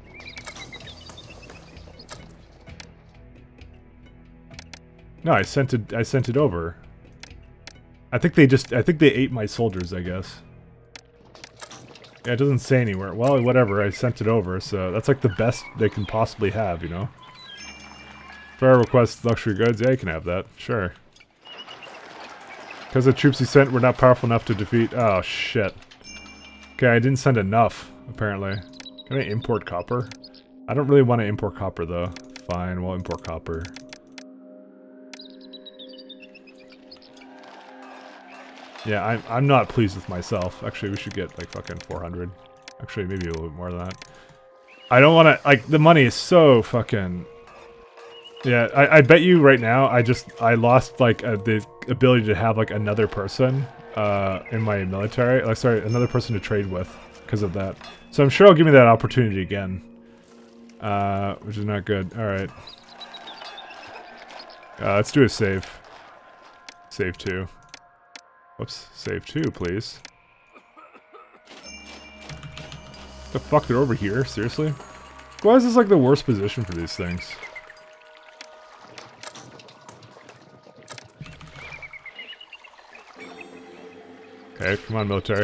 No, I sent it over. I think they ate my soldiers, I guess. Yeah, it doesn't say anywhere. Well, whatever, I sent it over, so that's like the best they can possibly have, you know? Pharaoh requests luxury goods, yeah, you can have that, sure. Because the troops he sent were not powerful enough to defeat... Oh, shit. Okay, I didn't send enough, apparently. Can I import copper? I don't really want to import copper, though. Fine, we'll import copper. Yeah, I'm not pleased with myself. Actually, we should get, like, fucking 400. Actually, maybe a little bit more than that. I don't want to... Like, the money is so fucking... Yeah, I bet you right now, I lost, like, the ability to have, like, another person in my military. Like, sorry, another person to trade with because of that. So I'm sure I'll give me that opportunity again. Which is not good. Alright. Let's do a save. Save 2. Whoops. Save 2, please. The fuck, they're over here? Seriously? Why is this like the worst position for these things? Okay, come on, military.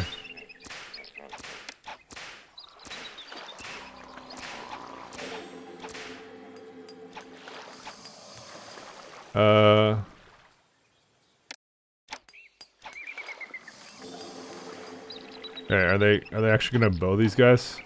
Okay, are they actually gonna bow these guys?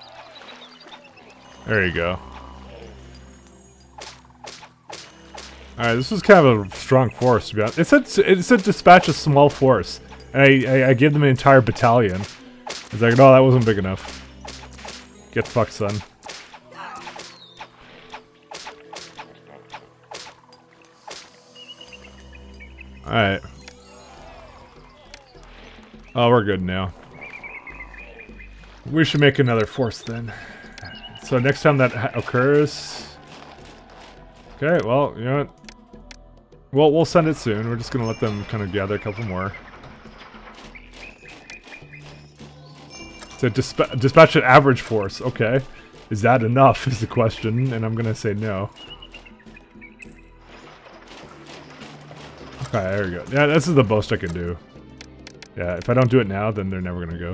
There you go. Alright, this is kind of a strong force, to be honest. It said dispatch a small force. And I gave them an entire battalion. It's like, no, that wasn't big enough. Get fucked, son. Alright. Oh, we're good now. We should make another force then. So next time that occurs... Okay, well, you know what? Well, we'll send it soon. We're just gonna let them kind of gather a couple more. So dispatch an average force. Okay. Is that enough is the question, and I'm gonna say no. Okay, there we go. Yeah, this is the most I can do. Yeah, if I don't do it now, then they're never gonna go.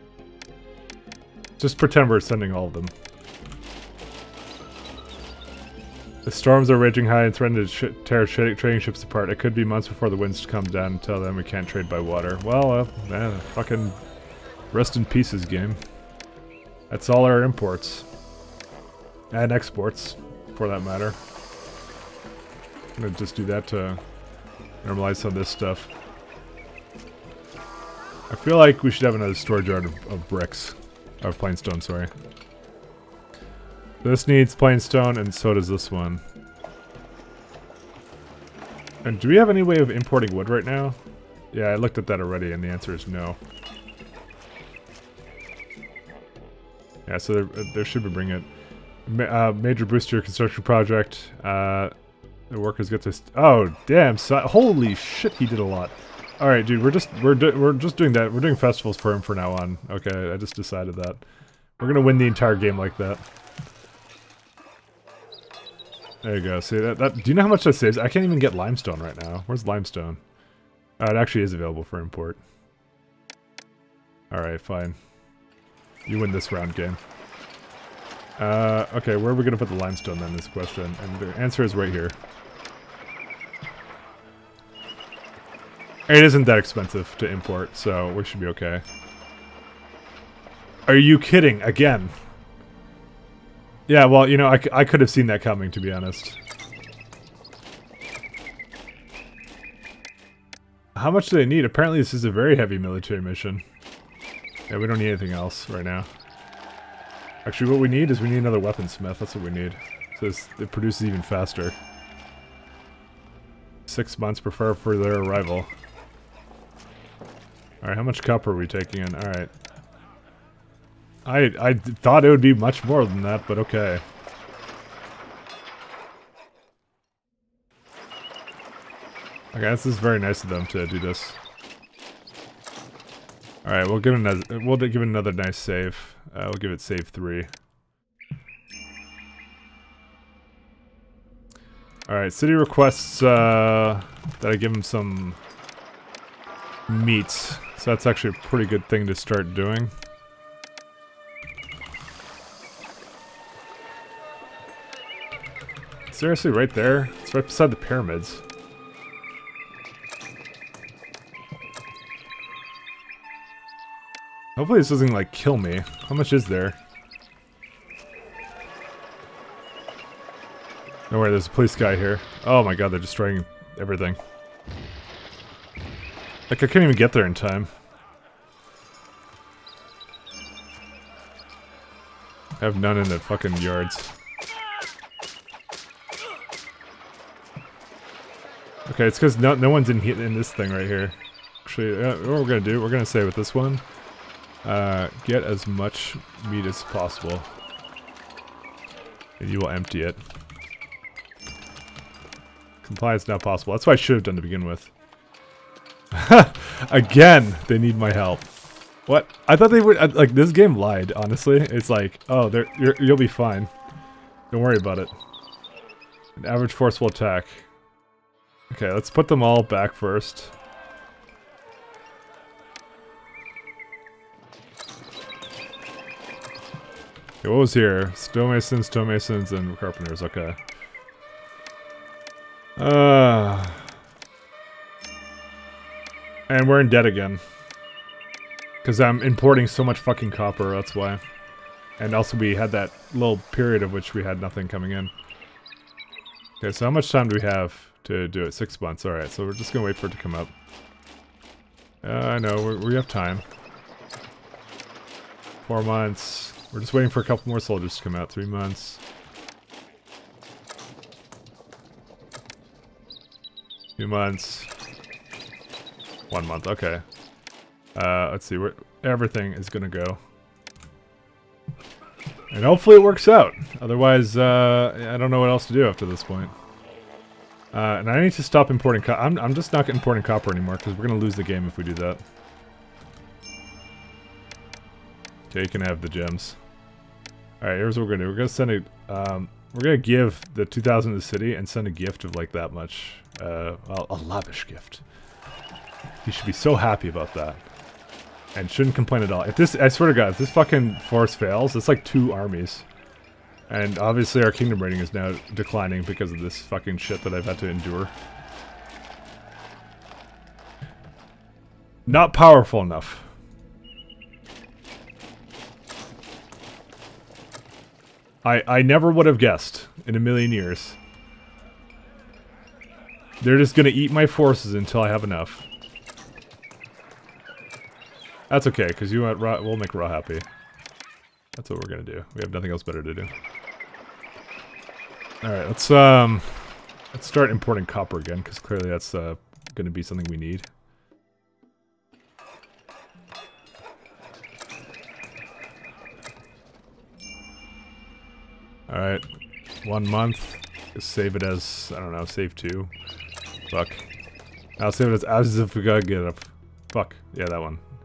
Just pretend we're sending all of them. The storms are raging high and threaten to tear trading ships apart. It could be months before the winds come down. Until then, we can't trade by water. Well, fucking rest in pieces, game. That's all our imports. And exports, for that matter. I'm gonna just do that to normalize some of this stuff. I feel like we should have another storage yard of bricks. Of plainstone, sorry. This needs plainstone, and so does this one. And do we have any way of importing wood right now? Yeah, I looked at that already, and the answer is no. Yeah, so there should be bringing it. Major boost to your construction project. The workers get this. Oh, damn! Holy shit, he did a lot. All right, dude, we're just doing that. We're doing festivals for him from now on. Okay, I just decided that. We're gonna win the entire game like that. There you go. See that? Do you know how much that saves? I can't even get limestone right now. Where's limestone? It actually is available for import. All right, fine. You win this round, game. Okay, where are we gonna put the limestone then? This question, and the answer is right here. It isn't that expensive to import, so we should be okay. Are you kidding? Again? Yeah, well, you know, I could have seen that coming, to be honest. How much do they need? Apparently this is a very heavy military mission. Yeah, we don't need anything else right now. Actually, what we need is we need another weaponsmith. That's what we need. So it produces even faster. 6 months prefer for their arrival. Alright, how much copper are we taking in? Alright. I thought it would be much more than that, but okay. Okay, this is very nice of them to do this. Alright, we'll give it another nice save. We'll give it save 3. Alright, city requests that I give him some meats. So that's actually a pretty good thing to start doing. Seriously, right there? It's right beside the pyramids. Hopefully this doesn't, like, kill me. How much is there? No worry, there's a police guy here. Oh my god, they're destroying everything. Like, I couldn't even get there in time. I have none in the fucking yards. Okay, it's because no one's in this thing right here. Actually, what we're gonna do, we're gonna say with this one, get as much meat as possible. And you will empty it. Compliance not possible. That's what I should have done to begin with. Again, they need my help. What? I thought they would. Like, this game lied. Honestly, it's like, oh, you'll be fine. Don't worry about it. An average force will attack. Okay, let's put them all back first. Okay, what was here? Stonemasons, and carpenters. Okay. And we're in debt again. Because I'm importing so much fucking copper, that's why. And also we had that little period of which we had nothing coming in. Okay, so how much time do we have? to do it. 6 months. Alright, so we're just gonna wait for it to come up. I know, we have time. 4 months. We're just waiting for a couple more soldiers to come out. 3 months. 2 months. 1 month, okay. Let's see where everything is gonna go. And hopefully it works out. Otherwise, I don't know what else to do after this point. And I need to stop importing copper. I'm just not importing copper anymore because we're gonna lose the game if we do that. Okay, you can have the gems. Alright, here's what we're gonna do. We're gonna send a, we're gonna give the 2,000 to the city and send a gift of like that much. Well, a lavish gift. He should be so happy about that. And shouldn't complain at all. If this, I swear to God, if this fucking force fails, it's like 2 armies. And obviously our kingdom rating is now declining because of this fucking shit that I've had to endure. Not powerful enough. I never would have guessed in a million years. They're just gonna eat my forces until I have enough. That's okay, because you want Ra, we'll make Ra happy. That's what we're gonna do. We have nothing else better to do. Alright, let's start importing copper again, because clearly that's gonna be something we need. Alright, 1 month. Just save it as, I don't know, save 2. Fuck. I'll save it as if we gotta get up. Fuck, yeah, that one.